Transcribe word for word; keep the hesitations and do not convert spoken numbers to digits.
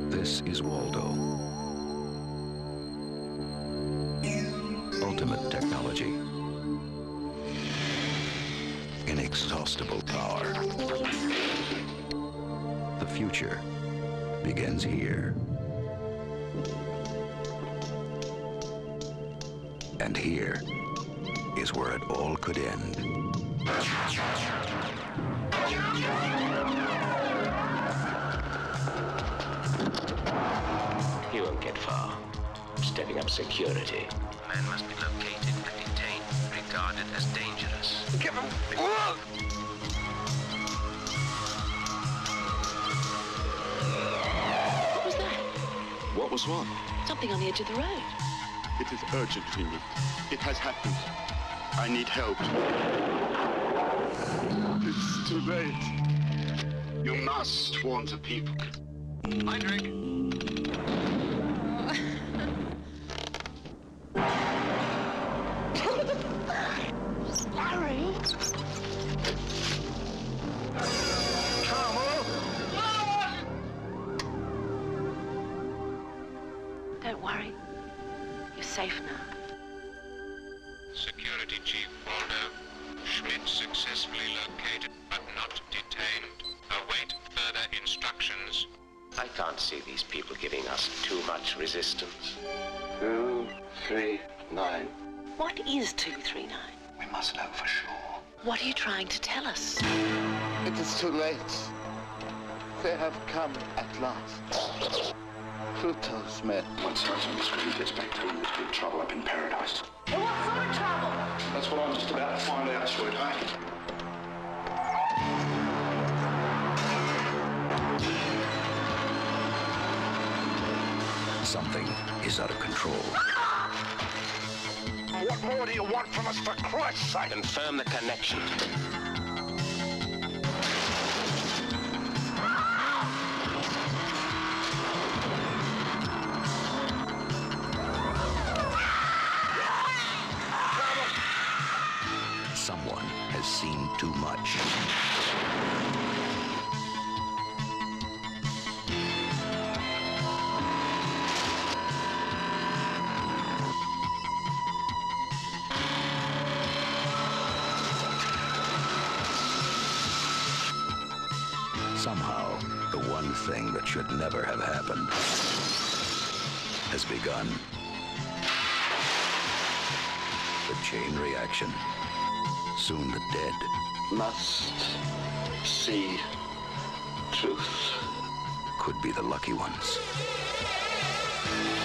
This is Waldo. Ultimate technology. Inexhaustible power. The future begins here. And here is where it all could end. You won't get far. Stepping up security. Man must be located and detained, regarded as dangerous. Give him. What was that? What was what? Something on the edge of the road. It is urgent, Phoenix. It has happened. I need help. It's too late. You must warn the people. Heinrich! Larry! Don't worry. You're safe now. Security Chief Waldo. Schmidt successfully located but not detained. Await further instructions. I can't see these people giving us too much resistance. Two, three, nine. What is two three nine? We must know for sure. What are you trying to tell us? It is too late. They have come at last. Pluto's men. Once Sergeant Scream gets back home, there's been trouble up in paradise. And what sort of trouble? That's what I'm just about to find out, sweetheart. Something is out of control. What more do you want from us, for Christ's sake? Confirm the connection. Someone has seen too much. Somehow, the one thing that should never have happened has begun. The chain reaction. Soon the dead Must see truth. could be the lucky ones.